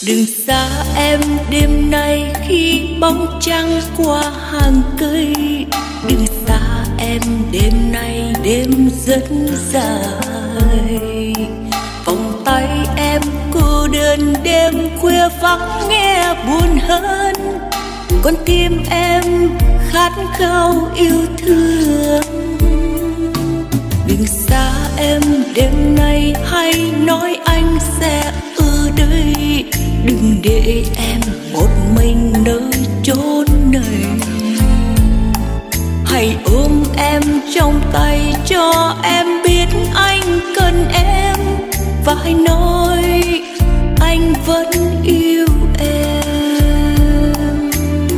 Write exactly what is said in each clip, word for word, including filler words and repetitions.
Đừng xa em đêm nay khi bóng trăng qua hàng cây. Đừng xa em đêm nay đêm rất dài. Vòng tay em cô đơn đêm khuya vắng nghe buồn hơn. Con tim em khát khao yêu thương. Đừng xa em đêm nay hay nói anh sẽ ở đây. Đừng để em một mình nơi chốn này. Hãy ôm em trong tay cho em biết anh cần em. Và hãy nói anh vẫn yêu em.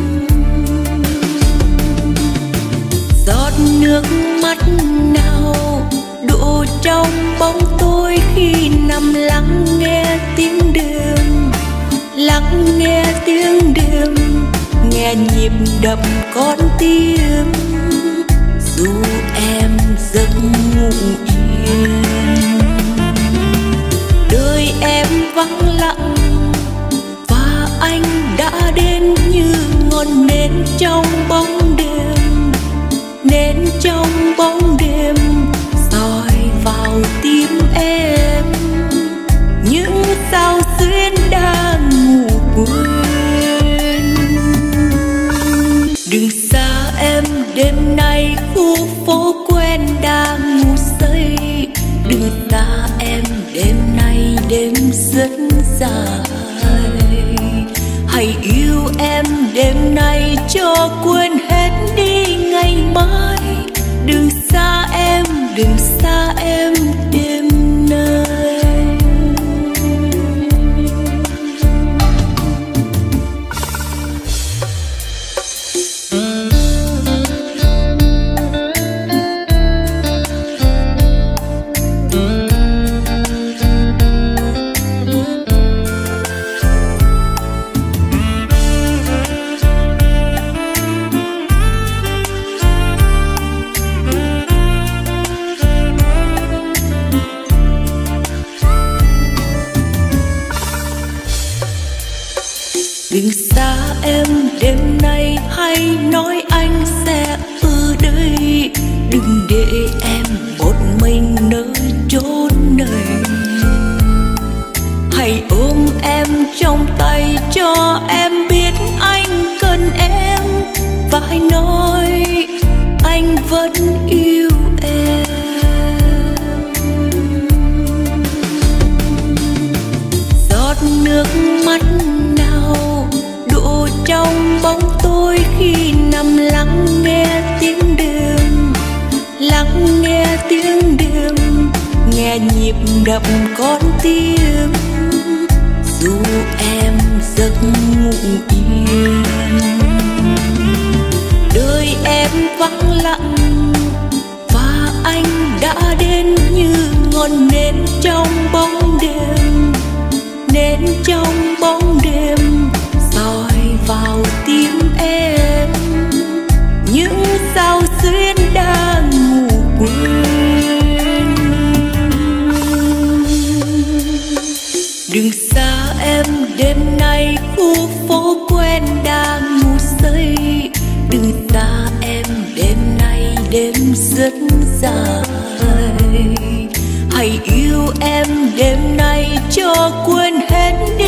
Giọt nước mắt nào đổ trong bóng tối khi nằm lắng nghe tiếng đêm. Lắng nghe tiếng đêm, nghe nhịp đập con tim. Dù em giấc ngủ yên, đời em vắng lặng và anh đã đến như ngọn nến trong bóng đêm. Nến trong bóng đêm soi vào tim em. Những sao xuyên đang ngủ quên. Đừng xa em đêm nay khu phố quen đang ngủ say. Đừng xa em đêm nay đêm rất dài. Hãy yêu em đêm nay cho quên hết đi ngày mai. Đừng xa em, đừng xa em đêm nay. Đừng xa em đêm nay hay nói anh sẽ ở đây. Đừng để em một mình nơi chốn này. Hãy ôm em trong tay cho em biết anh cần em. Và hãy nói anh vẫn yêu em. Giọt nước mắt đổ trong bóng tối khi nằm lắng nghe tiếng đêm. Lắng nghe tiếng đêm, nghe nhịp đập con tim. Dù em giấc ngủ yên, đời em vắng lặng và anh đã đến như ngọn nến trong bóng đêm. Nến trong bóng đêm soi vào tim em. Những sao xuyên đang ngủ quên. Đừng xa em đêm nay khu phố quen đang ngủ say. Đừng xa em đêm nay đêm rất dài. Hãy yêu em đêm nay cho quên hết đi